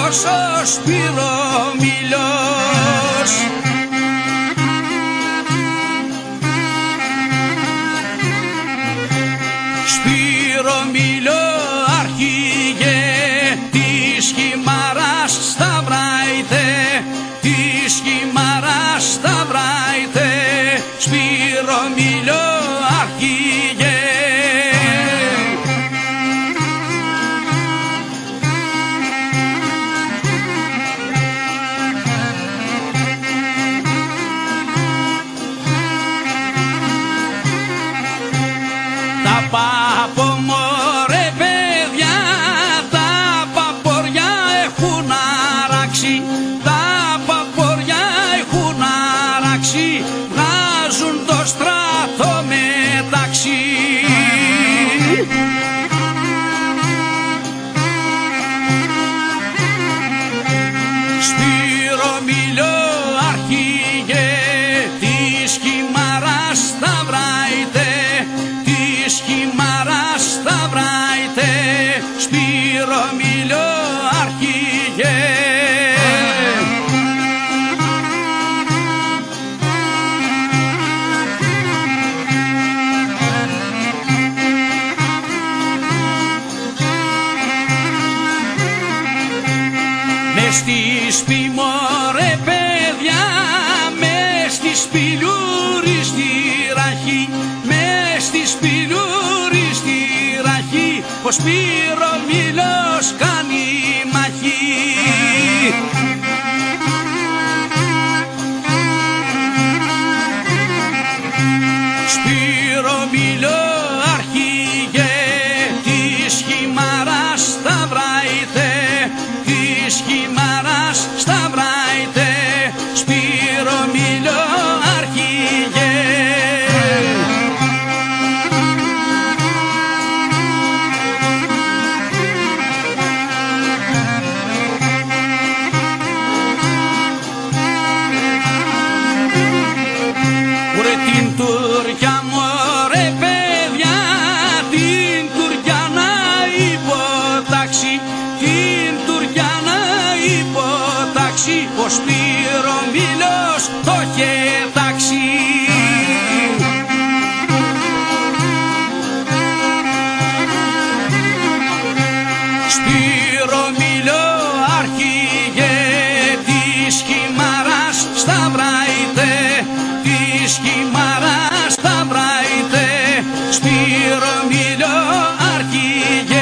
αυτός ο Σπυρομήλος. Σπυρομήλο αρχηγέ της Χιμάρας σταυράιτε, της Χιμάρας σταυράιτε, Σπυρομήλο αρχηγέ. Τα παπο μωρέ παιδιά, τα παποριά έχουν αράξει, τα παποριά έχουν αράξει, βγάζουν το στράτο μεταξύ. Σπυρομήλο αρχηγέ της Χιμάρας σταυράιτε, της Χιμάρας σταυράιτε, Σπυρομήλο αρχηγέ. Μες στη σπη μωρέ παιδιά, μες στη σπηλούρη στη ραχή, μες στη σπηλούρη στη ραχή, ο Σπυρομήλος κάνει μαχή. Σπυρομήλο αρχηγέ της Χιμάρας σταυράιτε, της Χιμάρας σταυράιτε, Σπυρομήλο αρχηγέ. Ωρε την Τουρκιά μωρέ παιδιά, την Τουρκιά να υποτάξει, την Τουρκιά να υποτάξει, ο Σπυρομήλος το είχε τάξει. Σπυρομήλο αρχηγέ της Χιμάρας σταυράιτε, της Χιμάρας σταυράιτε, Σπυρομήλο αρχηγέ.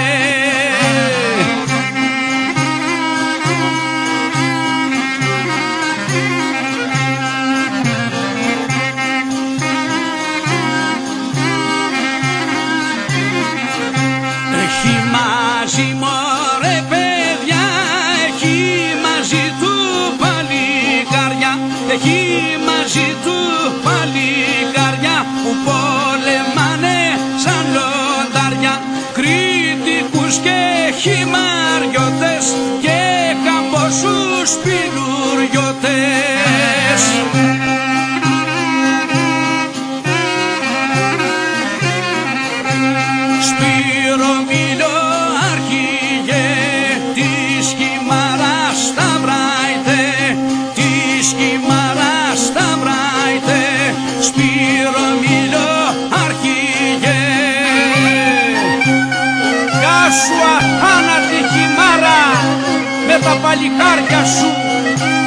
Έχει μαζί μωρέ παιδιά, έχει μαζί του παλικάρια, έχει μαζί του παλικάρια, που πολεμάνε σαν λοντάρια, κριτικούς και χιμαριώτες και καμποσούς πιλουριώτες. Σπυρομήλο αρχηγέ της Χιμάρας σταυράιτε, της Χιμάρας σταυράιτε, Σπυρομήλο αρχηγέ. Γεια σου αθάνατη Χιμάρα, με τα παλικάρια σου